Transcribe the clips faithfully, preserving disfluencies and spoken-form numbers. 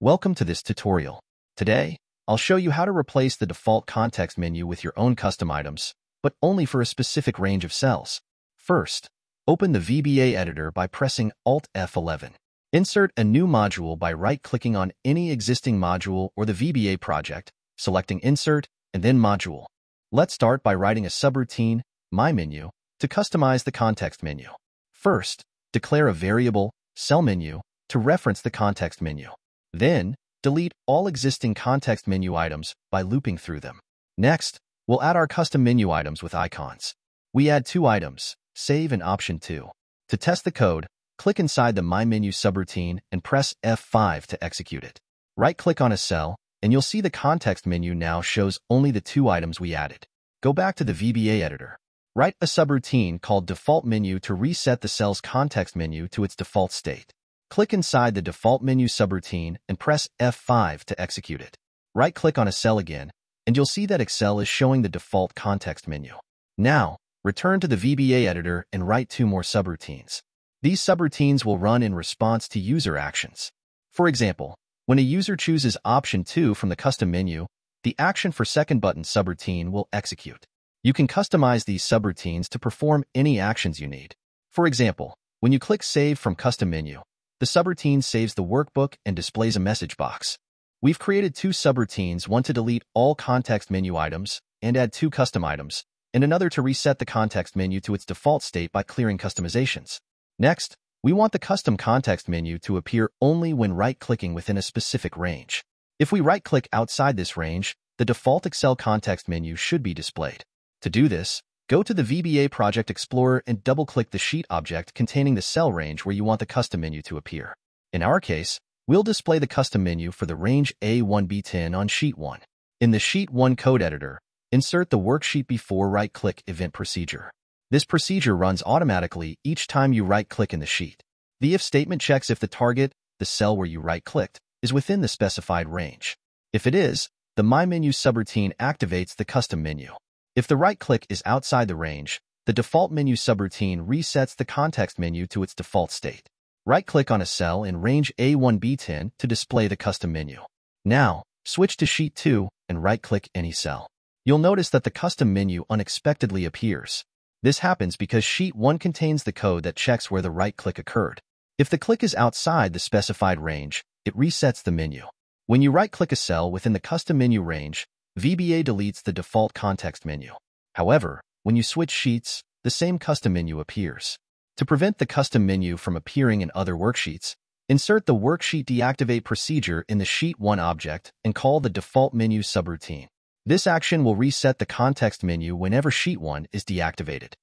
Welcome to this tutorial. Today, I'll show you how to replace the default context menu with your own custom items, but only for a specific range of cells. First, open the V B A editor by pressing Alt F eleven. Insert a new module by right-clicking on any existing module or the V B A project, selecting Insert and then Module. Let's start by writing a subroutine, MyMenu, to customize the context menu. First, declare a variable, cellMenu, to reference the context menu. Then, delete all existing context menu items by looping through them. Next, we'll add our custom menu items with icons. We add two items, Save and Option two. To test the code, click inside the MyMenu subroutine and press F five to execute it. Right-click on a cell, and you'll see the context menu now shows only the two items we added. Go back to the V B A editor. Write a subroutine called Default Menu to reset the cell's context menu to its default state. Click inside the Default Menu subroutine and press F five to execute it. Right-click on a cell again, and you'll see that Excel is showing the default context menu. Now, return to the V B A editor and write two more subroutines. These subroutines will run in response to user actions. For example, when a user chooses Option two from the custom menu, the Action for Second button subroutine will execute. You can customize these subroutines to perform any actions you need. For example, when you click Save from custom menu, the subroutine saves the workbook and displays a message box. We've created two subroutines, one to delete all context menu items and add two custom items, and another to reset the context menu to its default state by clearing customizations. Next, we want the custom context menu to appear only when right-clicking within a specific range. If we right-click outside this range, the default Excel context menu should be displayed. To do this, go to the V B A Project Explorer and double-click the sheet object containing the cell range where you want the custom menu to appear. In our case, we'll display the custom menu for the range A one B ten on Sheet one. In the Sheet one code editor, insert the worksheet before right-click event procedure. This procedure runs automatically each time you right-click in the sheet. The if statement checks if the target, the cell where you right-clicked, is within the specified range. If it is, the MyMenu subroutine activates the custom menu. If the right-click is outside the range, the default menu subroutine resets the context menu to its default state. Right-click on a cell in range A one B ten to display the custom menu. Now, switch to Sheet two and right-click any cell. You'll notice that the custom menu unexpectedly appears. This happens because Sheet one contains the code that checks where the right-click occurred. If the click is outside the specified range, it resets the menu. When you right-click a cell within the custom menu range, V B A deletes the default context menu. However, when you switch sheets, the same custom menu appears. To prevent the custom menu from appearing in other worksheets, insert the worksheet deactivate procedure in the Sheet one object and call the default menu subroutine. This action will reset the context menu whenever Sheet one is deactivated.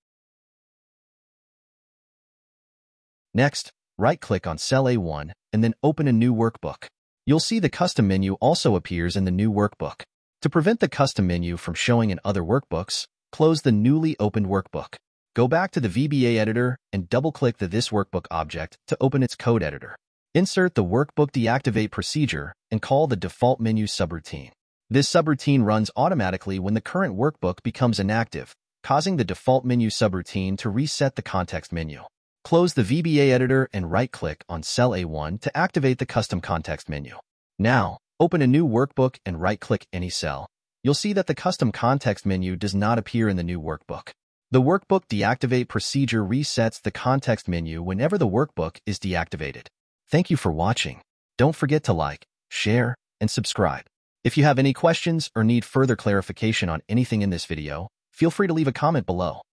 Next, right-click on cell A one and then open a new workbook. You'll see the custom menu also appears in the new workbook. To prevent the custom menu from showing in other workbooks, close the newly opened workbook. Go back to the V B A editor and double-click the This Workbook object to open its code editor. Insert the workbook deactivate procedure and call the default menu subroutine. This subroutine runs automatically when the current workbook becomes inactive, causing the default menu subroutine to reset the context menu. Close the V B A editor and right-click on cell A one to activate the custom context menu. Now, open a new workbook and right-click any cell. You'll see that the custom context menu does not appear in the new workbook. The workbook deactivate procedure resets the context menu whenever the workbook is deactivated. Thank you for watching. Don't forget to like, share, and subscribe. If you have any questions or need further clarification on anything in this video, feel free to leave a comment below.